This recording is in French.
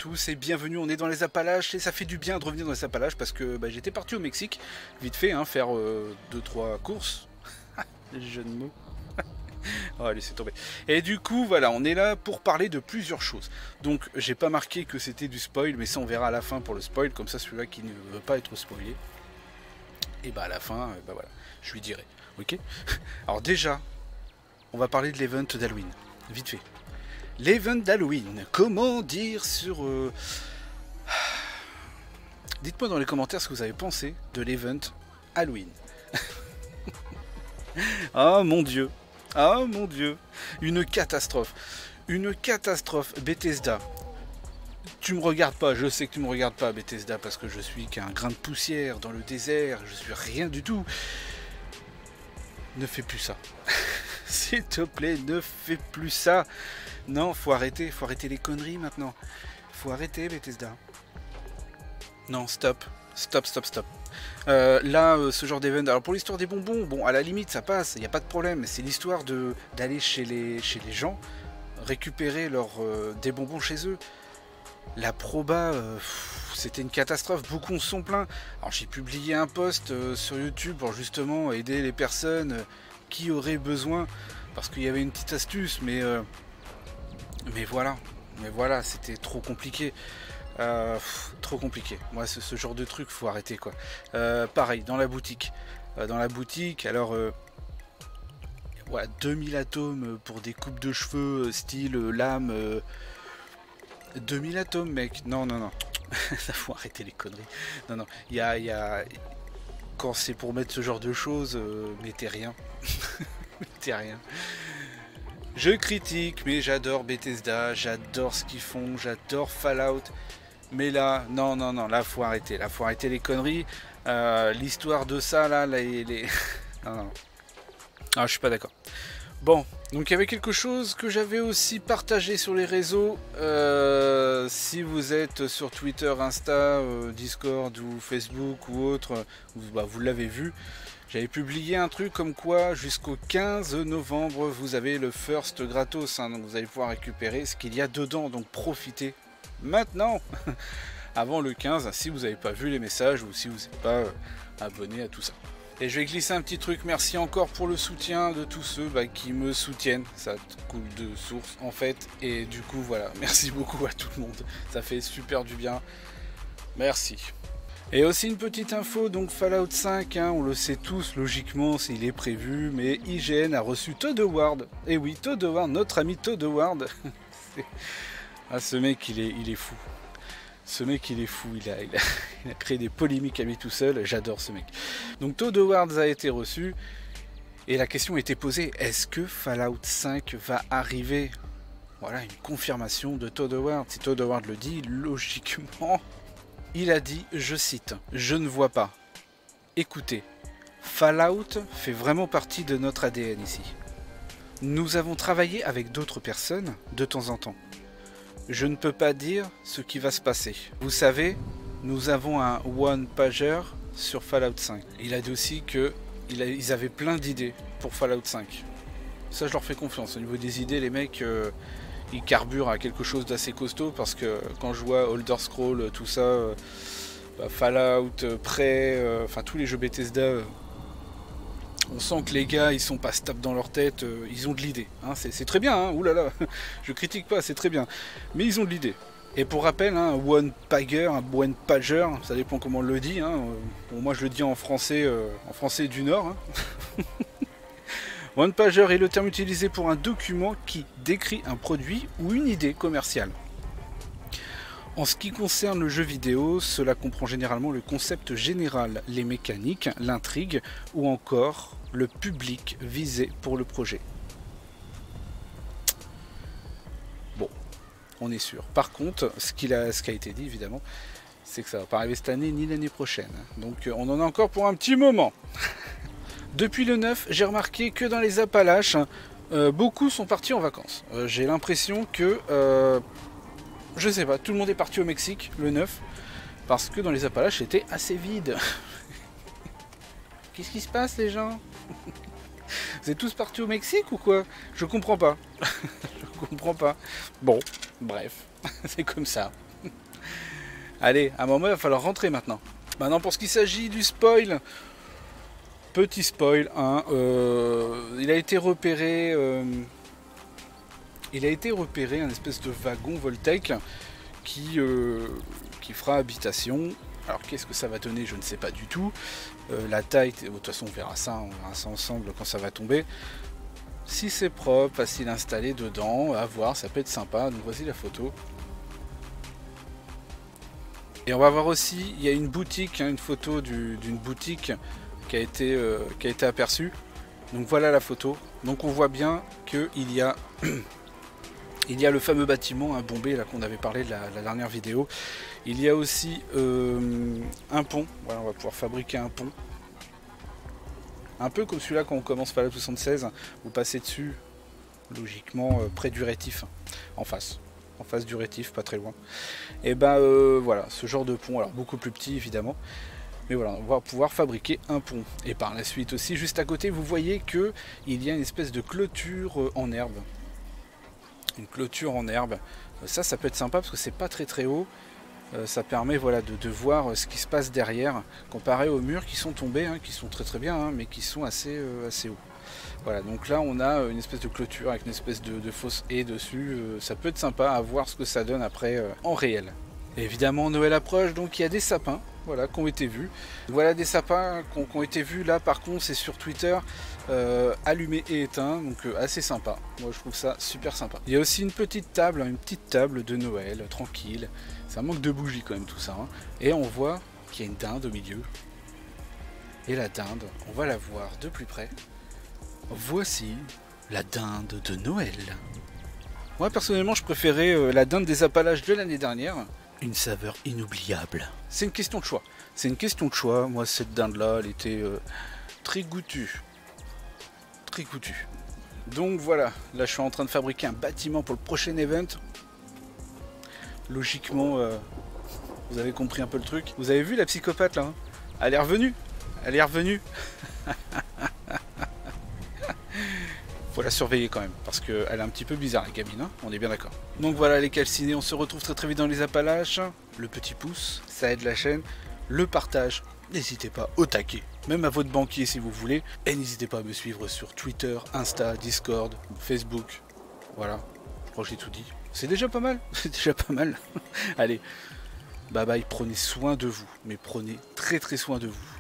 tous et bienvenue, on est dans les Appalaches et ça fait du bien de revenir dans les Appalaches parce que j'étais parti au Mexique, vite fait, faire 2-3 courses, les jeux de mots, oh laissez tomber. Et du coup voilà, on est là pour parler de plusieurs choses, donc j'ai pas marqué que c'était du spoil, mais ça on verra à la fin pour le spoil, comme ça celui-là qui ne veut pas être spoilé, et à la fin, voilà, je lui dirai, ok. Alors déjà, on va parler de l'event d'Halloween, vite fait. L'event d'Halloween, comment dire sur... Dites-moi dans les commentaires ce que vous avez pensé de l'event Halloween. Oh mon dieu, oh mon dieu, une catastrophe, Bethesda. Tu me regardes pas, je sais que tu me regardes pas Bethesda parce que je suis qu'un grain de poussière dans le désert, je suis rien du tout. Ne fais plus ça. S'il te plaît, ne fais plus ça. Non, faut arrêter les conneries maintenant. Faut arrêter Bethesda. Non, stop. Là, ce genre d'event, alors pour l'histoire des bonbons, bon, à la limite, ça passe, il n'y a pas de problème. C'est l'histoire d'aller chez les gens, récupérer des bonbons chez eux. La proba, c'était une catastrophe, beaucoup se sont plaints. Alors j'ai publié un post sur YouTube pour justement aider les personnes qui auraient besoin, parce qu'il y avait une petite astuce, mais voilà, c'était trop compliqué. Trop compliqué. Moi, ce genre de truc, faut arrêter quoi. Pareil, dans la boutique. Alors, voilà, 2000 atomes pour des coupes de cheveux, style lame. 2000 atomes, mec. Non. Ça faut arrêter les conneries. Non. Il y a... Quand c'est pour mettre ce genre de choses, mettez rien. Mettez rien. Je critique, mais j'adore Bethesda, j'adore ce qu'ils font, j'adore Fallout. Mais là, non, là faut arrêter les conneries. L'histoire de ça, là, non. Ah, je suis pas d'accord. Bon, donc il y avait quelque chose que j'avais aussi partagé sur les réseaux. Si vous êtes sur Twitter, Insta, Discord ou Facebook ou autre, vous l'avez vu. J'avais publié un truc comme quoi jusqu'au 15 novembre vous avez le first gratos, donc vous allez pouvoir récupérer ce qu'il y a dedans, donc profitez maintenant avant le 15 si vous n'avez pas vu les messages ou si vous n'êtes pas abonné à tout ça. Et je vais glisser un petit truc, merci encore pour le soutien de tous ceux qui me soutiennent, ça coule de source en fait, et du coup voilà, merci beaucoup à tout le monde, ça fait super du bien, merci. Et aussi une petite info, donc Fallout 5, on le sait tous, logiquement, il est prévu, mais IGN a reçu Todd Howard. Et oui, Todd Howard, notre ami Todd Howard. Ah, ce mec, il est fou. Ce mec, il est fou, il a créé des polémiques à lui tout seul, j'adore ce mec. Donc Todd Howard a été reçu, et la question était posée, est-ce que Fallout 5 va arriver? Voilà, une confirmation de Todd Howard. Si Todd Howard le dit, logiquement... Il a dit, je cite, « Je ne vois pas. Écoutez, Fallout fait vraiment partie de notre ADN ici. Nous avons travaillé avec d'autres personnes de temps en temps. Je ne peux pas dire ce qui va se passer. Vous savez, nous avons un one-pager sur Fallout 5. » Il a dit aussi qu'ils avaient plein d'idées pour Fallout 5. Ça, je leur fais confiance. Au niveau des idées, les mecs... il carbure à quelque chose d'assez costaud parce que quand je vois Elder Scrolls, tout ça, Fallout, Prey, enfin tous les jeux Bethesda, on sent que les gars ils sont pas se tapent dans leur tête, ils ont de l'idée. C'est très bien, oulala, je critique pas, c'est très bien, mais ils ont de l'idée. Et pour rappel, un one-pager, un one-pager, ça dépend comment on le dit, bon, moi je le dis en français du Nord. One-pager est le terme utilisé pour un document qui décrit un produit ou une idée commerciale. En ce qui concerne le jeu vidéo, cela comprend généralement le concept général, les mécaniques, l'intrigue ou encore le public visé pour le projet. Bon, on est sûr. Par contre, ce qui a été dit évidemment, c'est que ça va pas arriver cette année ni l'année prochaine. Donc on en a encore pour un petit moment. Depuis le 9, j'ai remarqué que dans les Appalaches, beaucoup sont partis en vacances. J'ai l'impression que, je sais pas, tout le monde est parti au Mexique le 9, parce que dans les Appalaches, c'était assez vide. Qu'est-ce qui se passe les gens? Vous êtes tous partis au Mexique ou quoi? Je comprends pas. Je comprends pas. Bon, bref, c'est comme ça. Allez, à un moment, il va falloir rentrer maintenant. Maintenant, pour ce qui s'agit du spoil, petit spoil, hein, il a été repéré... un espèce de wagon Voltec qui fera habitation. Alors qu'est-ce que ça va donner, je ne sais pas du tout. La taille, de toute façon on verra ça ensemble quand ça va tomber. Si c'est propre, facile à installer dedans, à voir, ça peut être sympa. Donc voici la photo. Et on va voir aussi, il y a une boutique, hein, une photo d'une boutique qui a été aperçue. Donc voilà la photo. Donc on voit bien qu'il y a il y a le fameux bâtiment, un bombé là qu'on avait parlé de la dernière vidéo. Il y a aussi un pont. Voilà, on va pouvoir fabriquer un pont. Un peu comme celui-là quand on commence Fallout 76, vous passez dessus, logiquement près du rétif, en face du rétif, pas très loin. Et ben voilà, ce genre de pont, alors beaucoup plus petit évidemment. Mais voilà, on va pouvoir fabriquer un pont. Et par la suite aussi, juste à côté, vous voyez que il y a une espèce de clôture en herbe. Une clôture en herbe. Ça peut être sympa parce que c'est pas très haut. Ça permet voilà, de voir ce qui se passe derrière, comparé aux murs qui sont tombés, hein, qui sont très bien, hein, mais qui sont assez hauts. Voilà, donc là on a une espèce de clôture avec une espèce de fausse haie dessus. Ça peut être sympa à voir ce que ça donne après en réel. Et évidemment Noël approche, donc il y a des sapins. Voilà, qui ont été vus. Voilà des sapins qui ont été vus. Là, par contre, c'est sur Twitter, allumé et éteint, donc assez sympa. Moi, je trouve ça super sympa. Il y a aussi une petite table de Noël, tranquille. Ça manque de bougies quand même, tout ça. Hein. Et on voit qu'il y a une dinde au milieu. Et la dinde, on va la voir de plus près. Voici la dinde de Noël. Moi, personnellement, je préférais la dinde des Appalaches de l'année dernière. Une saveur inoubliable. C'est une question de choix. C'est une question de choix. Moi, cette dinde-là, elle était très goûtue. Très goûtue. Donc voilà, là je suis en train de fabriquer un bâtiment pour le prochain event. Logiquement, vous avez compris un peu le truc. Vous avez vu la psychopathe là, hein? Elle est revenue. Elle est revenue. Faut la surveiller quand même, parce qu'elle est un petit peu bizarre la gamine, hein, on est bien d'accord. Donc voilà les calcinés, on se retrouve très vite dans les Appalaches. Le petit pouce, ça aide la chaîne. Le partage, n'hésitez pas au taquet, même à votre banquier si vous voulez. Et n'hésitez pas à me suivre sur Twitter, Insta, Discord, Facebook. Voilà, je crois que j'ai tout dit. C'est déjà pas mal, c'est déjà pas mal. Allez, bye bye, prenez soin de vous, mais prenez très soin de vous.